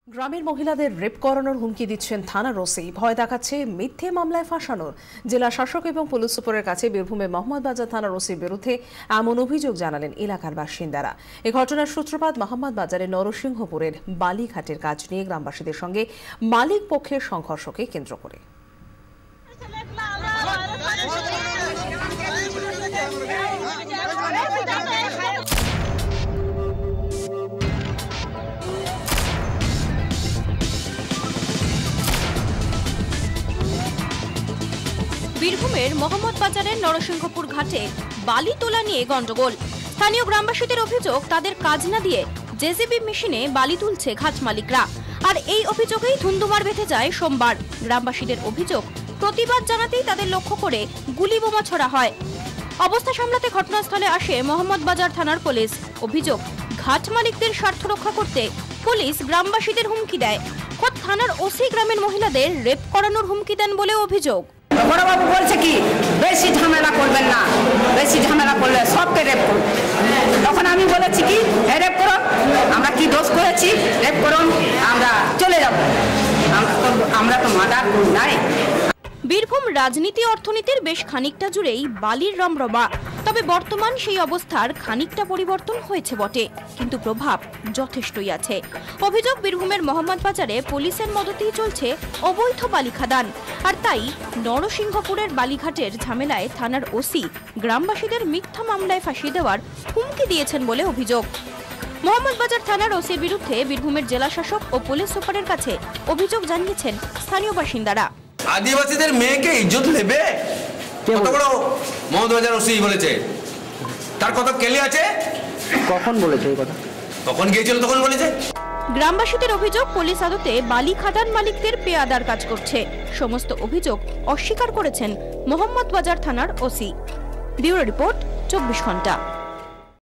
গ্রামের মহিলাদের রেপ করানোর হুমকি দিচ্ছেন থানার ওসি। ভয় দেখাচ্ছে মিথ্যে মামলায় ফাঁসানোর। জেলা শাসক এবং পুলিশ সুপারের কাছে বীরভূমে মোহাম্মদবাজার থানার ওসির বিরুদ্ধে এমন অভিযোগ জানালেন এলাকার বাসিন্দারা। এই ঘটনার সূত্রপাত মোহাম্মদবাজারের নরসিংহপুরের বালিঘাটের কাজ নিয়ে গ্রামবাসীদের সঙ্গে মালিক পক্ষের সংঘর্ষকে কেন্দ্র করে। বীরভূমের মোহাম্মদবাজারের নরসিংহপুর ঘাটে বালি তোলা নিয়ে গন্ডগোল। স্থানীয় গ্রামবাসীদের অভিযোগ, তাদের কাজ না দিয়ে জেসিবি মেশিনে বালি তুলছে ঘাট মালিকরা। আর এই অভিযোগেই ধুন্ধুমার বেঁধে যায় সোমবার। গ্রামবাসীদের অভিযোগ, প্রতিবাদ জানাতেই তাদের লক্ষ্য করে গুলি বোমা ছোড়া হয়। অবস্থা সামলাতে ঘটনাস্থলে আসে মোহাম্মদবাজার থানার পুলিশ। অভিযোগ, ঘাট মালিকদের স্বার্থ রক্ষা করতে পুলিশ গ্রামবাসীদের হুমকি দেয়। খোদ থানার ওসি গ্রামের মহিলাদের রেপ করানোর হুমকি দেন বলে অভিযোগ। বড়বাবু বলছে কি বেশি ঝামেলা করবেন না, বেশি ঝামেলা করলে সবকে রেপ করুন। তখন আমি বলেছি কি রেপ করো, আমরা কি দোষ করেছি, রেপ করুন, আমরা চলে যাব, আমরা তো মার্ডার নাই। বীরভূম রাজনীতি অর্থনীতির বেশ খানিকটা জুড়েই বালির রমরমা। তবে বর্তমান সেই অবস্থার খানিকটা পরিবর্তন হয়েছে বটে, কিন্তু প্রভাব যথেষ্টই আছে। অভিযোগ, বীরভূমের মোহাম্মদবাজারে পুলিশের মদতেই চলছে অবৈধ বালি খাদান। আর তাই নরসিংহপুরের বালিঘাটের ঝামেলায় থানার ওসি গ্রামবাসীদের মিথ্যা মামলায় ফাঁসিয়ে দেওয়ার হুমকি দিয়েছেন বলে অভিযোগ। মোহাম্মদবাজার থানার ওসির বিরুদ্ধে বীরভূমের জেলা শাসক ও পুলিশ সুপারের কাছে অভিযোগ জানিয়েছেন স্থানীয় বাসিন্দারা। আদিবাসীদের মেয়েকে ইজ্জত নেবে? কত বড় মোহাম্মদবাজার ওসি বলেছে, তার কত কেলে আছে? কখন বলেছে এই কথা? তখন গিয়েছিল, তখন বলেছে। গ্রামবাসীদের অভিযোগ, পুলিশ আদতে বালি খাদান মালিকদের পেয়াদার কাজ করছে। সমস্ত অভিযোগ অস্বীকার করেছেন মোহাম্মদবাজার থানার ওসি। ব্যুরো রিপোর্ট, 24 ঘন্টা।